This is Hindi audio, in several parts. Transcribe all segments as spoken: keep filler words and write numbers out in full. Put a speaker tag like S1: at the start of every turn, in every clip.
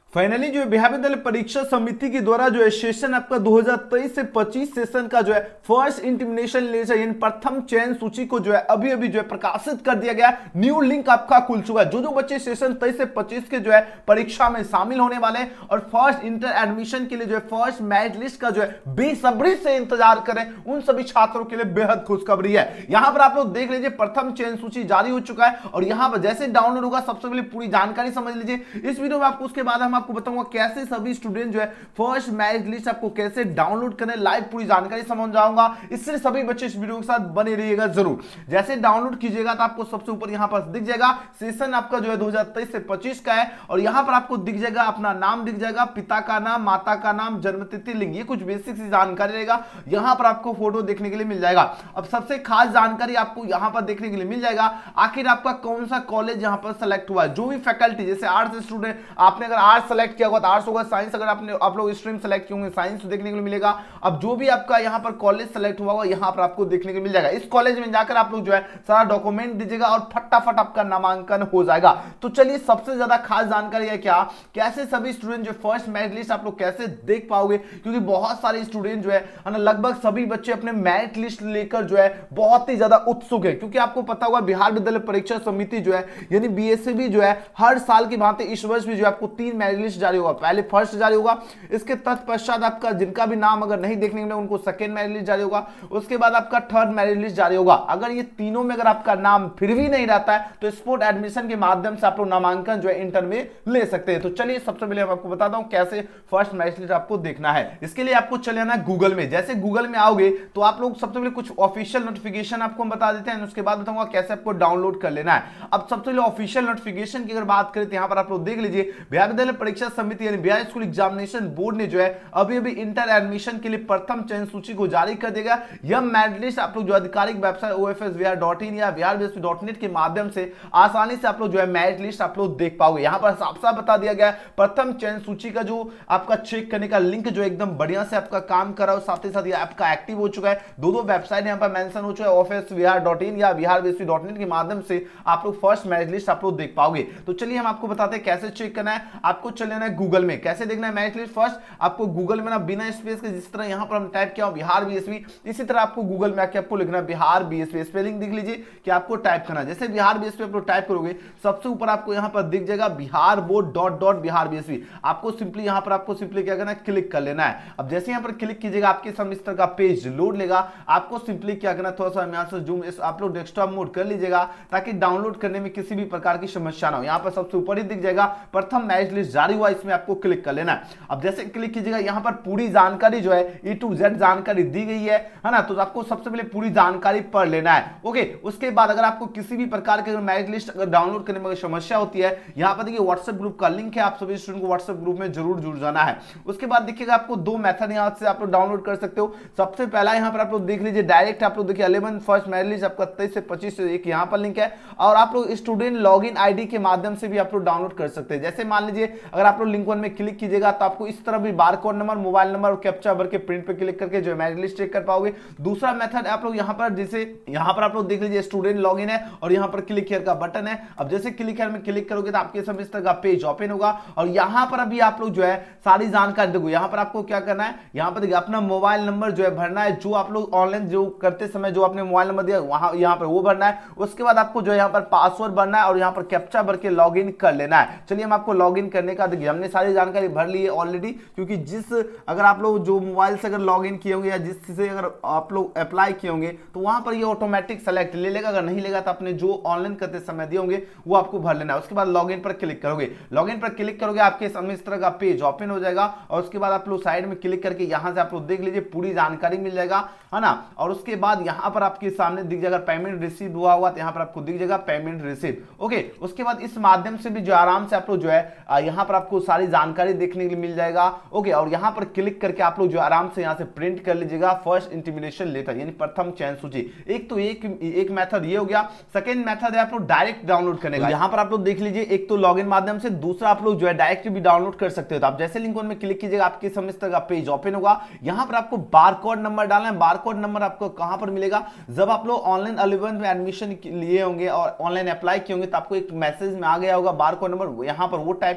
S1: फाइनली जो है बिहार विद्यालय परीक्षा समिति के द्वारा जो है सेशन आपका दो हज़ार तेईस से पच्चीस सेशन का जो है फर्स्ट इंटिमिनेशन लिस्ट यानी प्रथम चयन सूची को जो है अभी अभी जो है प्रकाशित कर दिया गया। न्यू लिंक आपका खुल चुका है। जो जो बच्चे सेशन तेईस से पच्चीस के जो है परीक्षा में शामिल होने वाले हैं और फर्स्ट इंटर एडमिशन के लिए जो है फर्स्ट मेरिट लिस्ट का जो है बेसब्री से इंतजार करें, उन सभी छात्रों के लिए बेहद खुशखबरी है। यहां पर आप लोग देख लीजिए प्रथम चयन सूची जारी हो चुका है और यहां पर जैसे डाउनलोड होगा सबसे पहले पूरी जानकारी समझ लीजिए इस वीडियो में आपको। उसके बाद हम आपको बताऊंगा कैसे सभी स्टूडेंट जो है फर्स्ट मेरिट लिस्ट आपको कैसे डाउनलोड करने, लाइव पूरी जानकारी समझाऊंगा। इससे सभी बच्चे इस वीडियो के साथ बने रहिएगा जरूर। जैसे डाउनलोड कीजिएगा तो आपको सबसे ऊपर यहां पर दिख जाएगा सेशन आपका जो है दो हज़ार तेईस से पच्चीस का है और यहां पर आपको दिख जाएगा अपना नाम दिख जाएगा, पिता का नाम, माता का नाम, जन्मतिथि, लिंग, ये कुछ बेसिक सी जानकारी रहेगा। यहां पर आपको फोटो देखने के लिए मिल जाएगा। अब सबसे खास जानकारी आपको यहां पर देखने के लिए मिल जाएगा आखिर आपका कौन सा कॉलेज यहां पर सेलेक्ट हुआ है। जो भी फैकल्टी, जैसे आर्ट्स स्टूडेंट, आपने अगर आर्ट्स सेलेक्ट किया होगा तो आर्ट्स होगा, साइंस अगर आपने आप लोग स्ट्रीम सेलेक्ट किए होंगे साइंस देखने के लिए मिलेगा। अब जो भी आपका यहां पर कॉलेज सेलेक्ट हुआ होगा यहां पर आपको देखने के लिए मिल जाएगा। इस कॉलेज में जाकर आप लोग जो है सारा डॉक्यूमेंट दीजिएगा और फटाफट आपका नामांकन हो जाएगा। तो चलिए सबसे ज्यादा खास जानकारी है क्या, कैसे सभी स्टूडेंट जो फर्स्ट मेरिट लिस्ट आप लोग कैसे देख पाओगे, क्योंकि बहुत सारे स्टूडेंट जो है ना लगभग सभी बच्चे अपने मेरिट लिस्ट लेकर जो है बहुत ही ज्यादा उत्सुक है। क्योंकि आपको पता होगा बिहार विद्यालय परीक्षा समिति जो है यानी बीएससीबी जो है हर साल की भांति इस वर्ष भी जो है आपको तीन मेरिट लिस्ट जारी होगा। पहले फर्स्ट जारी होगा, इसके तत्पश्चात आपका जिनका भी नाम अगर नहीं देखने में उनको सेकेंड मेरिट लिस्ट जारी होगा, उसके बाद आपका थर्ड मेरिट लिस्ट जारी होगा। अगर ये तीनों में अगर आपका नाम फिर भी नहीं रहता है तो स्पोर्ट एडमिशन के माध्यम से आप लोग नामांकन जो है इंटर में ले सकते हैं। तो चलिए सबसे पहले मैं आपको बताता हूं कैसे फर्स्ट मेरिट लिस्ट आपको देखना है। इसके लिए आपको चले आना गूगल में। जैसे गूगल में आओगे तो आप लोग सबसे पहले कुछ ऑफिशियल नोटिफिकेशन आपको हम बता देते हैं, उसके बाद बताऊंगा कैसे आपको डाउनलोड कर लेना है। अब सबसे पहले ऑफिशियल नोटिफिकेशन की अगर बात करें तो यहां पर आप लोग देख लीजिए बिहार विद्यालय परीक्षा समिति यानी बिहार स्कूल एग्जामिनेशन बोर्ड ने जो है अभी अभी इंटर एडमिशन के लिए प्रथम चयन सूची को जारी कर देगा। यह मेरिट लिस्ट आप लोग जो आधिकारिक website O F S Bihar dot in या बिहार बीएसपी डॉट नेट के माध्यम से आसानी से आप लोग जो है मेरिट लिस्ट आप लोग देख पाओगे। यहां पर साफ साफ बता दिया गया प्रथम चयन सूची का जो आपका चेक करने का लिंक जो एकदम बढ़िया से आपका काम कर रहा है, साथ ही साथ ये आपका एक्टिव हो चुका है। दो दो वेबसाइट यहां पर मेंशन हो चुका है, O F S Bihar dot in या बिहार बीएसपी डॉट नेट के माध्यम से आप लोग फर्स्ट मेरिट लिस्ट आप लोग देख पाओगे। तो चलिए हम आपको बताते हैं कैसे चेक करना है। आपको चले जाना है गूगल में। कैसे देखना है मेरिट लिस्ट, फर्स्ट आपको गूगल में ना बिना स्पेस के जिस तरह यहां पर हम टाइप किया बिहार बीएसपी, इसी तरह आपको गूगल में आके आपको लिखना है बिहार बीएसपी। स्पेलिंग देख लीजिए कि आपको टाइप करना है। जैसे बिहार बीएसपी आप लोग टाइप करोगे सबसे ऊपर आपको यहां पर दिख जाएगा Bihar board dot dot Bihar BSP. आपको सिंपली यहां पर आपको सिंपली क्या करना है, क्लिक कर लेना है। अब जैसे यहां पर क्लिक कीजिएगा आपके सामने इस तरह का पेज लोड लेगा। आपको सिंपली क्या करना है, थोड़ा सा यहां से जूम आप लोग डेस्कटॉप मोड कर लीजिएगा ताकि डाउनलोड करने में किसी भी प्रकार की समस्या ना हो। यहां पर सबसे ऊपर ही दिख जाएगा प्रथम मेरिट लिस्ट जारी हुआ, इसमें आपको क्लिक कर लेना है। अब जैसे क्लिक कीजिएगा यहां पर पूरी जानकारी जो है ए टू जेड जानकारी दी गई है है ना, तो आपको सबसे पहले पूरी जानकारी पढ़ लेना है। ओके, उसके बाद अगर आपको किसी भी प्रकार के मेरिट लिस्ट अगर डाउनलोड करने में समस्या होती है, यहां पर देखिए व्हाट्सएप ग्रुप का लिंक है, आप सभी स्टूडेंट को व्हाट्सएप ग्रुप में जरूर जुड़ जाना है। उसके बाद देखिएगा आपको दो मेथड यहां से आप लोग डाउनलोड कर सकते हो। सबसे पहला यहां पर आप लोग देख लीजिए डायरेक्ट आप लोग देखिए इलेवन फर्स्ट मेरिट लिस्ट आपका तेईस से पच्चीस से एक यहां पर लिंक है और आप लोग स्टूडेंट लॉगिन आईडी के माध्यम से भी आप लोग डाउनलोड कर सकते हैं। जैसे मान लीजिए अगर आप लोग लिंक वन में क्लिक कीजिएगा तो आपको इस तरह भी बारकोड नंबर, मोबाइल नंबर और कैप्चा भर के प्रिंट पे क्लिक करके जो मेरिट लिस्ट चेक कर पाओगे। दूसरा मेथड आप लोग यहां पर जैसे यहां पर आप लोग देख लीजिए स्टूडेंट लॉगिन है और यहां पर क्लिक हियर का बटन है। अब जैसे क्लिक हियर में क्लिक करोगे तो आपके सामने इस तरह का पेज ओपन होगा और यहां पर अभी आप लोग जो है सारी जानकारी देखो। यहां पर आपको क्या करना है, यहां पर देखिए अपना मोबाइल नंबर जो है भरना है, जो आप लोग ऑनलाइन जो करते समय जो आपने मोबाइल नंबर दिया वहां यहां पर वो भरना है। उसके बाद आपको जो है यहां पर पासवर्ड भरना है और यहां पर कैप्चा भर के लॉगिन कर लेना है। चलिए हम आपको लॉगिन करने का देखिए हमने सारी जानकारी भर ली है ऑलरेडी, क्योंकि जिस अगर आप लोग जो मोबाइल से अगर लॉगिन किए होंगे या जिससे अगर आप लोग अप्लाई किए होंगे तो वहां पर ये ऑटोमेटिक सेलेक्ट ले लेगा। अगर नहीं लेगा तो आपने जो ऑनलाइन करते समय दिए होंगे वो आपको भर लेना है। उसके बाद लॉगिन पर क्लिक करोगे, लॉगिन पर क्लिक करोगे आपके सामने इस तरह का पेज ओपन हो जाएगा और उसके बाद आप लोग साइड में क्लिक करके यहां से आप लोग देख लीजिए पूरी जानकारी मिल जाएगा, है ना। और उसके बाद यहां पर आपके सामने दिख जाएगा पेमेंट रिसीव हुआ हुआ तो यहां पर आपको दिख जाएगा पेमेंट रिसीव। ओके, उसके बाद इस माध्यम से भी जो आराम से आप लोग जो है यहां पर आपको सारी जानकारी देखने के लिए मिल जाएगा। ओके, और यहां पर क्लिक करके आप लोग जो आराम से यहां से प्रिंट कर लीजिएगा फर्स्ट इंटिमिनेशन लेटर यानी प्रथम चयन सूची। एक तो एक एक मेथड ये हो गया। सेकंड मेथड है आप लोग डायरेक्ट डाउनलोड करने का। यहां पर आप लोग देख लीजिए एक तो लॉगिन माध्यम से, दूसरा आप लोग जो है डायरेक्ट भी डाउनलोड कर सकते हो। तो आप जैसे लिंक वन में क्लिक कीजिएगा आपके सामने इस तरह का पेज ओपन होगा। यहां पर आपको बारकोड नंबर डालना है। बारकोड नंबर आपको कहां पर मिलेगा, जब आप लोग ऑनलाइन इलेवन में एडमिशन लिए होंगे और ऑनलाइन अप्लाई किए होंगे तो आपको एक मैसेज में आ गया होगा बारकोड नंबर, यहां पर वो टाइप करना है।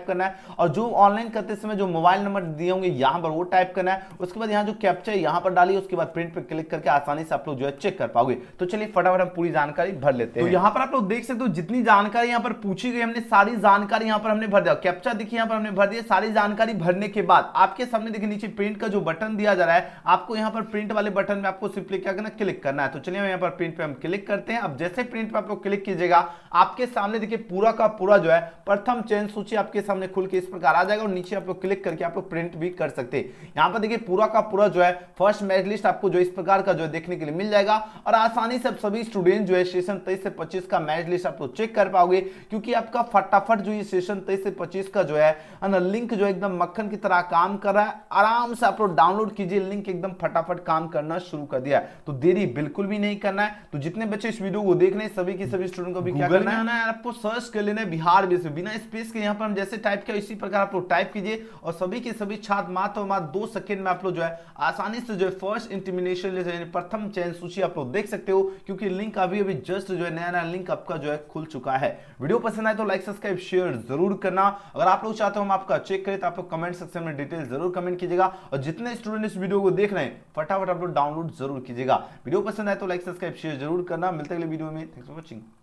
S1: और जो ऑनलाइन करते समय जो मोबाइल नंबर दिए होंगे यहाँ पर वो टाइप करना है। उसके बाद यहाँ जो कैप्चा है यहाँ पर डालिए, उसके बाद प्रिंट पे क्लिक करके आसानी से आप लोग जो है चेक कर पाओगे। तो चलिए फटाफट हम पूरी जानकारी भर लेते हैं। तो यहाँ पर आप लोग देख सकते हो जितनी जानकारी यहाँ पर पूछी गई हमने सारी जानकारी यहाँ पर हमने भर दिया। कैप्चा देखिए यहाँ पर हमने भर दिया। सारी जानकारी भरने के बाद आपके सामने देखिए नीचे प्रिंट का जो बटन दिया जा रहा है, आपको यहाँ पर प्रिंट वाले बटन में आपको सिंपली क्या करना, क्लिक करना है। तो चलिए यहाँ पर प्रिंट पे हम क्लिक करते हैं। अब जैसे प्रिंट पे आप लोग क्लिक कीजिएगा आपके सामने देखिए पूरा का पूरा जो है प्रथम चयन सूची आपके सामने खुल के इस प्रकार आ जाएगा और नीचे आप लोग क्लिक करके आप लोग प्रिंट भी कर सकते हैं। यहाँ पर देखिए पूरा का पूरा जो है फर्स्ट मेरिट लिस्ट आपको जो इस प्रकार का जो है देखने के लिए मिल जाएगा और आसानी से सभी स्टूडेंट जो है सेशन तेईस से पच्चीस का मेरिट लिस्ट आप लोग चेक कर पाओगे, क्योंकि आपका फटाफट जो ये सेशन तेईस से पच्चीस का जो है लिंक जो एकदम मक्खन की तरह काम कर रहा है। आराम से आप लोग डाउनलोड कीजिए, लिंक एकदम फटाफट काम करना शुरू कर दिया है। तो देरी बिल्कुल भी नहीं करना है। तो जितने बच्चे इस वीडियो को देख रहे हैं सभी के सभी स्टूडेंट को भी क्या करना है, आपको सर्च कर लेना है बिहार बेस में, बिना स्पेस के। यहाँ पर हम जैसे टाइप किया इसी प्रकार आप लोग टाइप कीजिए और सभी के सभी छात्र मात्र और मात्र दो सेकंड में आप लोग जो है आसानी से जो है फर्स्ट इंटिमिनेशन यानी प्रथम चयन सूची आप लोग देख सकते हो, क्योंकि लिंक अभी अभी जस्ट जो है नया नया लिंक आपका जो है खुल चुका है। वीडियो पसंद आए तो लाइक सब्सक्राइब शेयर जरूर करना। अगर आप लोग चाहते हो हम आपका चेक करें तो आप लोग कमेंट सेक्शन में डिटेल जरूर कमेंट कीजिएगा और जितने स्टूडेंट इस वीडियो को देख रहे हैं फटाफट आप लोग डाउनलोड जरूर कीजिएगा। वीडियो पसंद आए तो लाइक सब्सक्राइब शेयर जरूर करना। मिलते हैं अगले वीडियो में। Thanks for watching.